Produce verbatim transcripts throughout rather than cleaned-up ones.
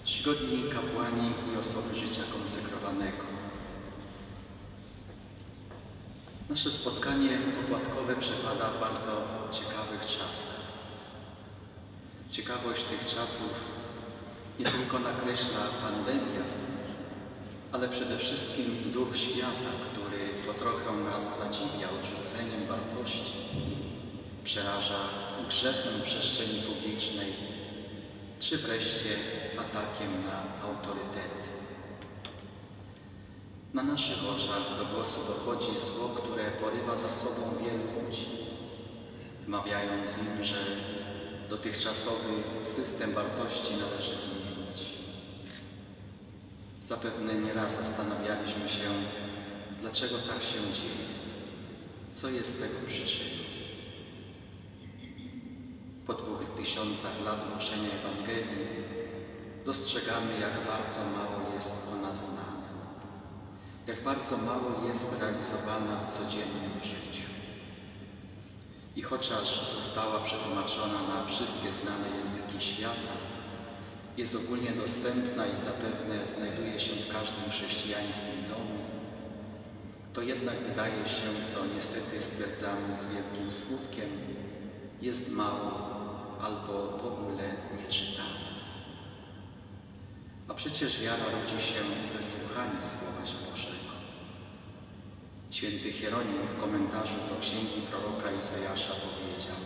czcigodni kapłani i osoby życia konsekrowanego. Nasze spotkanie opłatkowe przepada w bardzo ciekawych czasach. Ciekawość tych czasów nie tylko nakreśla pandemia, ale przede wszystkim duch świata, który po trochę nas zadziwia odrzuceniem wartości, przeraża grzechem przestrzeni publicznej, czy wreszcie atakiem na autorytety. Na naszych oczach do głosu dochodzi zło, które porywa za sobą wielu ludzi, wmawiając im, że dotychczasowy system wartości należy zmienić. Zapewne nieraz zastanawialiśmy się, dlaczego tak się dzieje, co jest tego przyczyną. Po dwóch tysiącach lat głoszenia Ewangelii dostrzegamy, jak bardzo mało jest o nas znane, jak bardzo mało jest realizowana w codziennym życiu. I chociaż została przetłumaczona na wszystkie znane języki świata, jest ogólnie dostępna i zapewne znajduje się w każdym chrześcijańskim domu, to jednak wydaje się, co niestety stwierdzamy z wielkim smutkiem, jest mało albo w ogóle nie czytamy. A przecież wiara rodzi się ze słuchania Słowa Bożego. Święty Hieronim w komentarzu do księgi proroka Izajasza powiedział: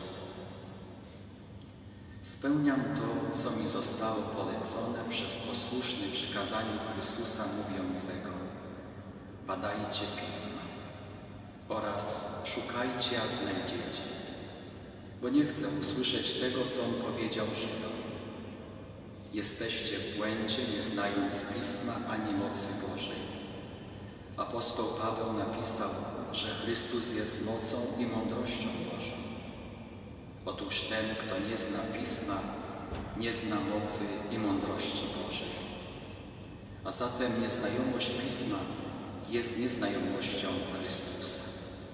spełniam to, co mi zostało polecone przed posłuszny przykazaniu Chrystusa mówiącego: badajcie Pisma oraz szukajcie, a znajdziecie. Bo nie chcę usłyszeć tego, co On powiedział Żydom. Jesteście w błędzie, nie znając Pisma ani mocy Bożej. Apostoł Paweł napisał, że Chrystus jest mocą i mądrością Bożą. Otóż ten, kto nie zna Pisma, nie zna mocy i mądrości Bożej. A zatem nieznajomość Pisma jest nieznajomością Chrystusa.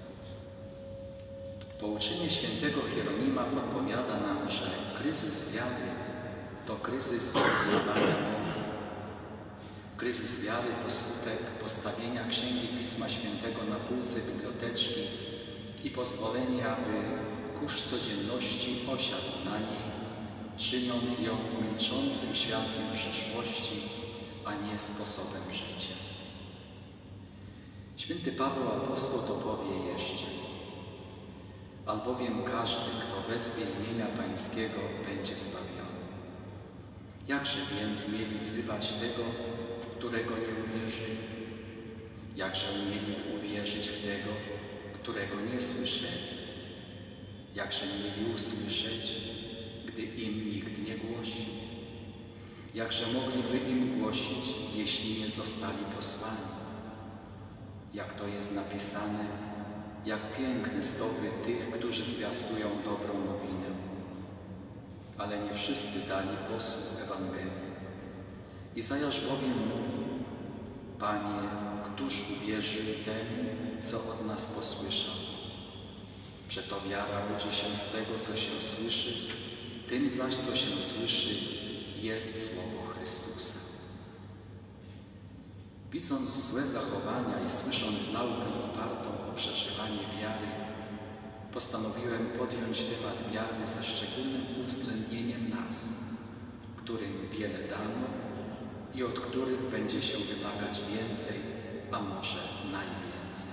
Pouczenie świętego Hieronima podpowiada nam, że kryzys wiary to kryzys wyznawania Boga. Kryzys wiary to skutek postawienia Księgi Pisma Świętego na półce biblioteczki i pozwolenia, aby kurz codzienności osiadł na niej, czyniąc ją milczącym świadkiem przeszłości, a nie sposobem życia. Święty Paweł apostoł to powie jeszcze: albowiem każdy, kto wezwie imienia Pańskiego, będzie zbawiony. Jakże więc mieli wzywać tego, w którego nie uwierzyli? Jakże mieli uwierzyć w tego, którego nie słyszeli? Jakże mieli usłyszeć, gdy im nikt nie głosi? Jakże mogliby im głosić, jeśli nie zostali posłani? Jak to jest napisane, jak piękne stopy tych, którzy zwiastują dobrą nowinę. Ale nie wszyscy dali posłuch Ewangelii. Izajasz bowiem mówi: Panie, któż uwierzył temu, co od nas posłyszał? Przeto wiara rodzi się z tego, co się słyszy, tym zaś, co się słyszy, jest Słowo Chrystusa. Widząc złe zachowania i słysząc naukę opartą o przeżywanie wiary, postanowiłem podjąć temat wiary ze szczególnym uwzględnieniem nas, którym wiele dano i od których będzie się wymagać więcej, a może najwięcej.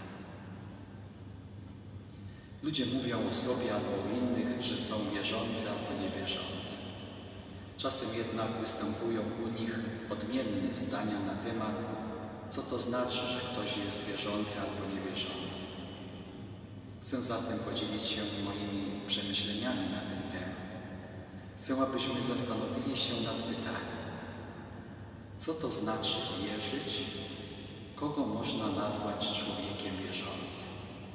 Ludzie mówią o sobie albo o innych, że są wierzący albo niewierzący. Czasem jednak występują u nich odmienne zdania na temat, co to znaczy, że ktoś jest wierzący albo niewierzący. Chcę zatem podzielić się moimi przemyśleniami na ten temat. Chcę, abyśmy zastanowili się nad pytaniem: co to znaczy wierzyć? Kogo można nazwać człowiekiem wierzącym?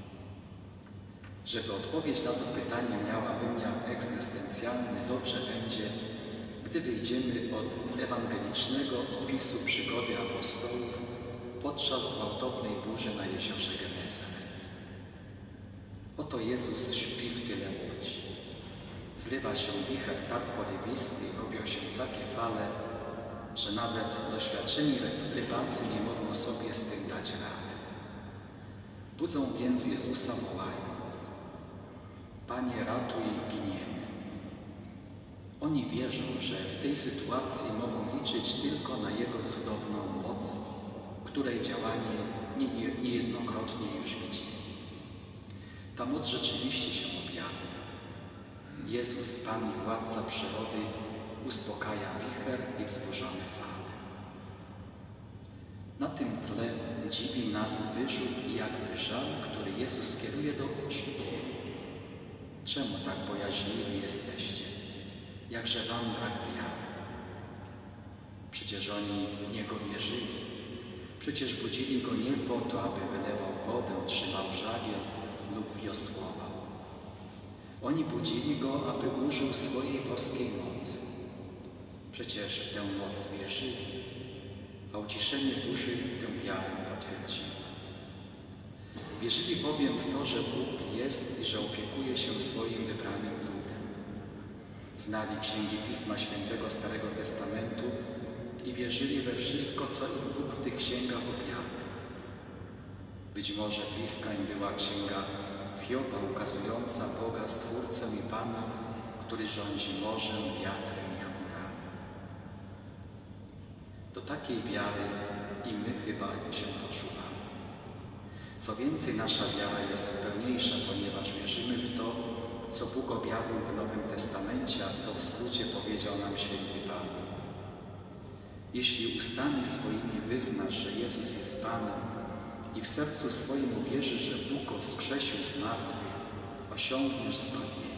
Żeby odpowiedź na to pytanie miała wymiar egzystencjalny, dobrze będzie, gdy wyjdziemy od ewangelicznego opisu przygody apostołów podczas gwałtownej burzy na jeziorze Genezaret. Oto Jezus śpi w tyle łodzi. Zrywa się wicher tak porywisty i robią się takie fale, że nawet doświadczeni rybacy nie mogą sobie z tym dać rady. Budzą więc Jezusa wołając: Panie, ratuj, giniemy. Oni wierzą, że w tej sytuacji mogą liczyć tylko na Jego cudowną moc, której działanie niejednokrotnie już widzieli. Ta moc rzeczywiście się objawia. Jezus, Pan i Władca przyrody, uspokaja wicher i wzburzone fale. Na tym tle dziwi nas wyrzut i jakby żal, który Jezus kieruje do uczniów. Czemu tak bojaźliwi jesteście? Jakże wam brak wiary? Przecież oni w Niego wierzyli. Przecież budzili Go nie po to, aby wylewał wodę, trzymał żagiel lub wiosłował. Oni budzili Go, aby użył swojej boskiej mocy. Przecież w tę moc wierzyli, a uciszenie burzy tę wiarę potwierdziło. Wierzyli bowiem w to, że Bóg jest i że opiekuje się swoim wybranym ludem. Znali księgi Pisma Świętego Starego Testamentu i wierzyli we wszystko, co im Bóg w tych księgach objawia. Być może bliska im była księga Hioba, ukazująca Boga, Stwórcę i Pana, który rządzi morzem, wiatrem i chmurami. Do takiej wiary i my chyba się poczuwamy. Co więcej, nasza wiara jest pełniejsza, ponieważ wierzymy w to, co Bóg objawił w Nowym Testamencie, a co w skrócie powiedział nam święty Paweł. Jeśli ustami swoimi wyznasz, że Jezus jest Panem i w sercu swoim uwierzysz, że Bóg Go wskrzesił z martwych, osiągniesz zbawienie.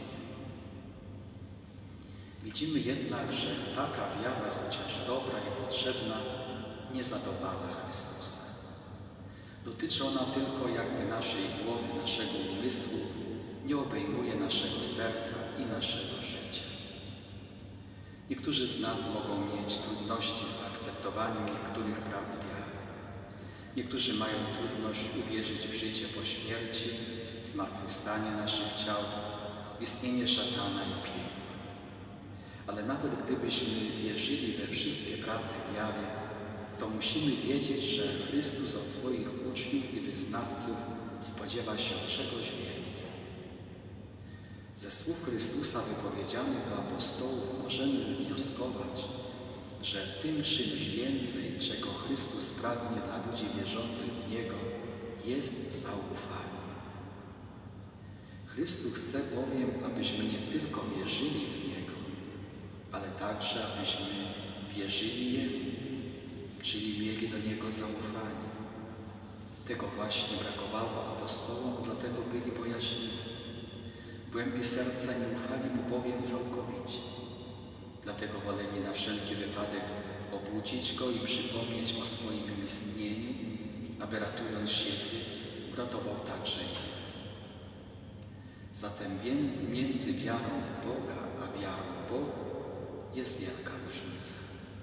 Widzimy jednak, że taka wiara, chociaż dobra i potrzebna, nie zadowala Chrystusa. Dotyczy ona tylko jakby naszej głowy, naszego umysłu, nie obejmuje naszego serca i naszego życia. Niektórzy z nas mogą mieć trudności z akceptowaniem niektórych prawd wiary. Niektórzy mają trudność uwierzyć w życie po śmierci, zmartwychwstanie naszych ciał, istnienie szatana i piekła. Ale nawet gdybyśmy wierzyli we wszystkie prawdy wiary, to musimy wiedzieć, że Chrystus od swoich uczniów i wyznawców spodziewa się czegoś więcej. Ze słów Chrystusa wypowiedzianych do apostołów możemy wywnioskować, że tym czymś więcej, czego Chrystus pragnie dla ludzi wierzących w Niego, jest zaufanie. Chrystus chce bowiem, abyśmy nie tylko wierzyli w Niego, ale także, abyśmy wierzyli Jemu, czyli mieli do Niego zaufanie. Tego właśnie brakowało apostołom, dlatego byli bojaźliwi. W głębi serca nie ufali Mu bowiem całkowicie. Dlatego woleli na wszelki wypadek obudzić Go i przypomnieć o swoim istnieniu, aby ratując siebie, uratował także ich. Zatem więc między wiarą w Boga a wiarą w Bogu jest wielka różnica.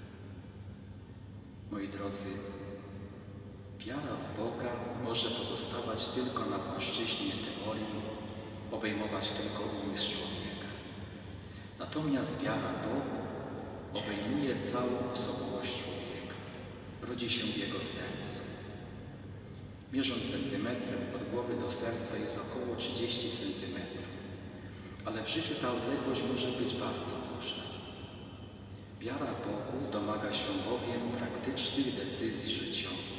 Moi drodzy, wiara w Boga może pozostawać tylko na płaszczyźnie teorii, obejmować tylko umysł człowieka. Natomiast wiara Bogu obejmuje całą osobowość człowieka. Rodzi się w jego sercu. Mierząc centymetrem od głowy do serca jest około trzydzieści centymetrów, ale w życiu ta odległość może być bardzo duża. Wiara Bogu domaga się bowiem praktycznych decyzji życiowych.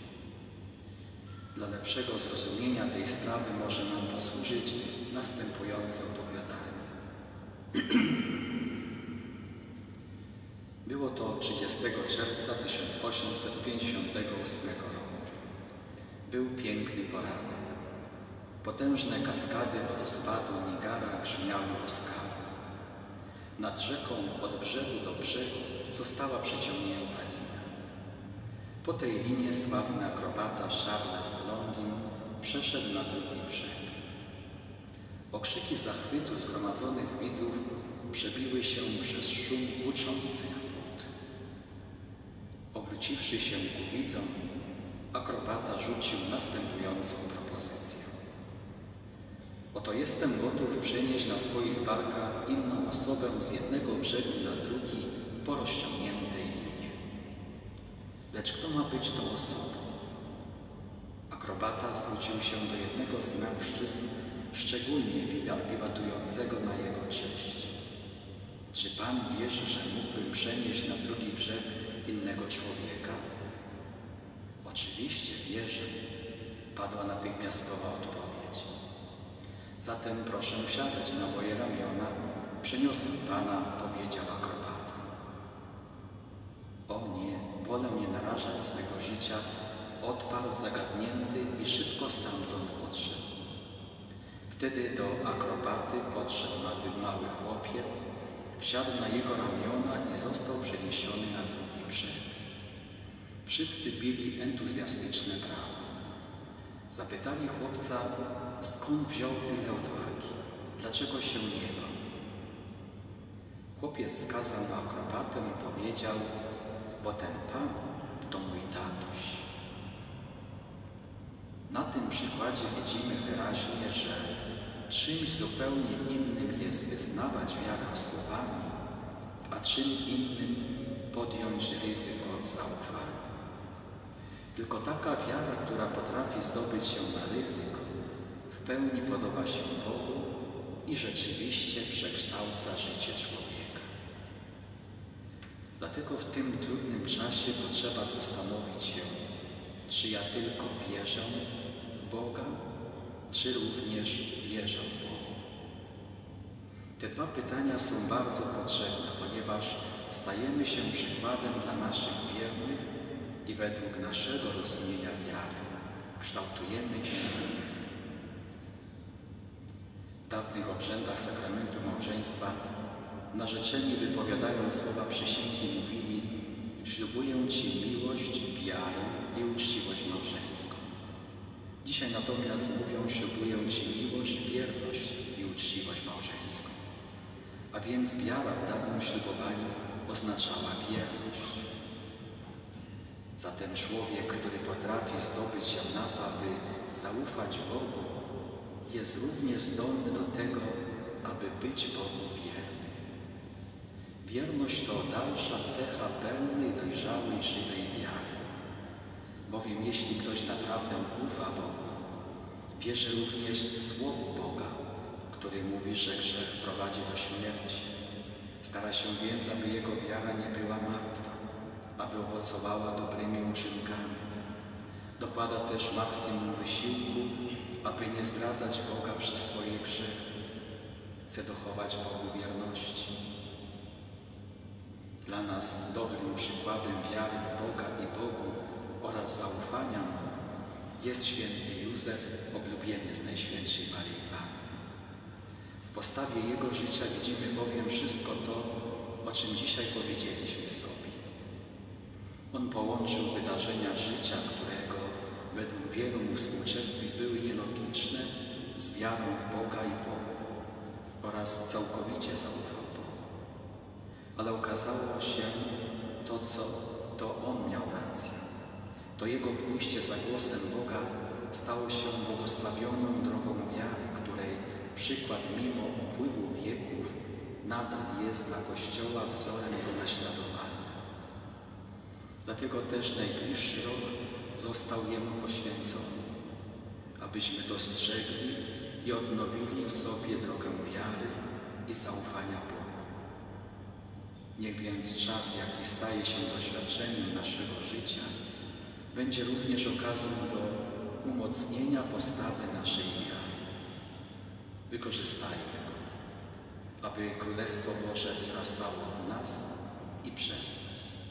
Dla lepszego zrozumienia tej sprawy może nam posłużyć następujące opowiadanie. Było to trzydziestego czerwca tysiąc osiemset pięćdziesiątego ósmego roku. Był piękny poranek. Potężne kaskady wodospadu Nigara grzmiały o skały. Nad rzeką od brzegu do brzegu została przeciągnięta linia. Po tej linie sławny akrobata Charles Blondin przeszedł na drugi brzeg. Okrzyki zachwytu zgromadzonych widzów przebiły się przez szum huczących wód. Obróciwszy się ku widzom, akrobata rzucił następującą propozycję. Oto jestem gotów przenieść na swoich barkach inną osobę z jednego brzegu na drugi po rozciągniętej linie. Lecz kto ma być tą osobą? Akrobata zwrócił się do jednego z mężczyzn, szczególnie wiwatującego na jego cześć. Czy Pan wierzy, że mógłbym przenieść na drugi brzeg innego człowieka? Oczywiście wierzę, padła natychmiastowa odpowiedź. Zatem proszę wsiadać na moje ramiona, przeniosę Pana, powiedział akrobata. O nie, wolę nie narażać swego życia, odparł zagadnięty i szybko stamtąd odszedł. Wtedy do akrobaty podszedł mały chłopiec, wsiadł na jego ramiona i został przeniesiony na drugi brzeg. Wszyscy bili entuzjastyczne brawa. Zapytali chłopca, skąd wziął tyle odwagi, dlaczego się nie bał. Chłopiec wskazał na akrobatę i powiedział, bo ten Pan to mój tatuś. Na tym przykładzie widzimy wyraźnie, że czymś zupełnie innym jest wyznawać wiarę słowami, a czym innym podjąć ryzyko zaufania. Tylko taka wiara, która potrafi zdobyć się na ryzyko, w pełni podoba się Bogu i rzeczywiście przekształca życie człowieka. Dlatego w tym trudnym czasie potrzeba zastanowić się, czy ja tylko wierzę w Boga, czy również wierzę w Boga. Te dwa pytania są bardzo potrzebne, ponieważ stajemy się przykładem dla naszych wiernych i według naszego rozumienia wiary kształtujemy innych. W dawnych obrzędach sakramentu małżeństwa narzeczeni, wypowiadając słowa przysięgi, mówili: ślubuję Ci miłość, wiarę i uczciwość małżeńską. Dzisiaj natomiast mówią: ślubuję Ci miłość, wierność i uczciwość małżeńską. A więc wiara w dawnym ślubowaniu oznaczała wierność. Zatem człowiek, który potrafi zdobyć się na to, aby zaufać Bogu, jest również zdolny do tego, aby być Bogu wierny. Wierność to dalsza cecha pełnej, dojrzałej, żywej wiary. Bowiem jeśli ktoś naprawdę ufa Bogu, wierzy również Słowu Boga, który mówi, że grzech prowadzi do śmierci. Stara się więc, aby jego wiara nie była martwa, aby owocowała dobrymi uczynkami. Dokłada też maksimum wysiłku, aby nie zdradzać Boga przez swoje grzechy. Chce dochować Bogu wierności. Dla nas dobrym przykładem wiary w Boga i Bogu oraz zaufania jest święty Józef, oblubieniec Najświętszej Maryi Panny. W postawie jego życia widzimy bowiem wszystko to, o czym dzisiaj powiedzieliśmy sobie. On połączył wydarzenia życia, którego według wielu mu współczesnych były nielogiczne, z wiarą w Boga i Bogu oraz całkowicie zaufał Bogu. Ale okazało się to, co to on miał rację. To jego pójście za głosem Boga stało się błogosławioną drogą wiary, której przykład mimo upływu wieków nadal jest dla Kościoła wzorem do naśladowania. Dlatego też najbliższy rok został jemu poświęcony, abyśmy dostrzegli i odnowili w sobie drogę wiary i zaufania Bogu. Niech więc czas, jaki staje się doświadczeniem naszego życia, będzie również okazją do umocnienia postawy naszej wiary. Wykorzystajmy go, aby Królestwo Boże wzrastało w nas i przez nas.